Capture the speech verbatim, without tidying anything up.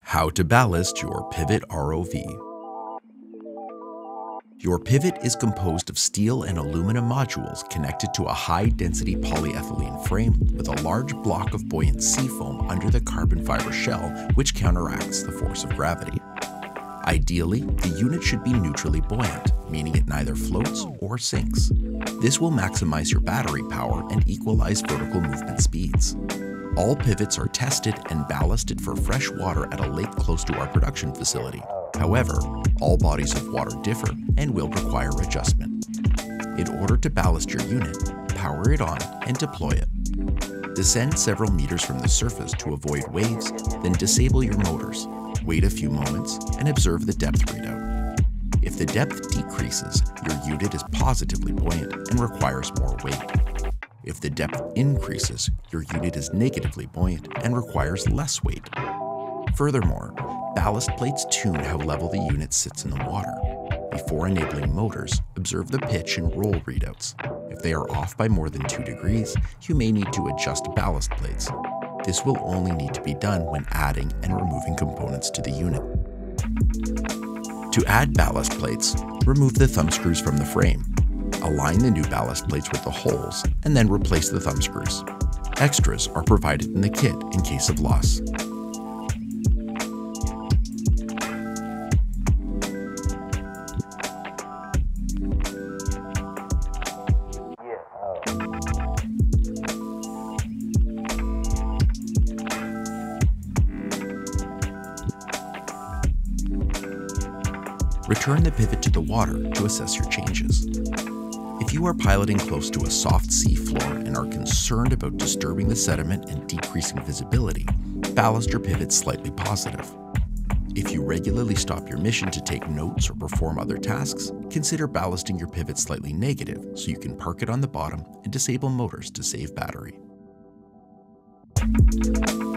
How to ballast your PIVOT R O V. Your pivot is composed of steel and aluminum modules connected to a high-density polyethylene frame with a large block of buoyant seafoam under the carbon fiber shell, which counteracts the force of gravity. Ideally, the unit should be neutrally buoyant, meaning it neither floats or sinks. This will maximize your battery power and equalize vertical movement speeds. All pivots are tested and ballasted for fresh water at a lake close to our production facility. However, all bodies of water differ and will require adjustment. In order to ballast your unit, power it on and deploy it. Descend several meters from the surface to avoid waves, then disable your motors. Wait a few moments and observe the depth readout. If the depth decreases, your unit is positively buoyant and requires more weight. If the depth increases, your unit is negatively buoyant and requires less weight. Furthermore, ballast plates tune how level the unit sits in the water. Before enabling motors, observe the pitch and roll readouts. If they are off by more than two degrees, you may need to adjust ballast plates. This will only need to be done when adding and removing components to the unit. To add ballast plates, remove the thumb screws from the frame. Align the new ballast plates with the holes, and then replace the thumb screws. Extras are provided in the kit in case of loss. Return the pivot to the water to assess your changes. If you are piloting close to a soft sea floor and are concerned about disturbing the sediment and decreasing visibility, ballast your pivot slightly positive. If you regularly stop your mission to take notes or perform other tasks, consider ballasting your pivot slightly negative so you can park it on the bottom and disable motors to save battery.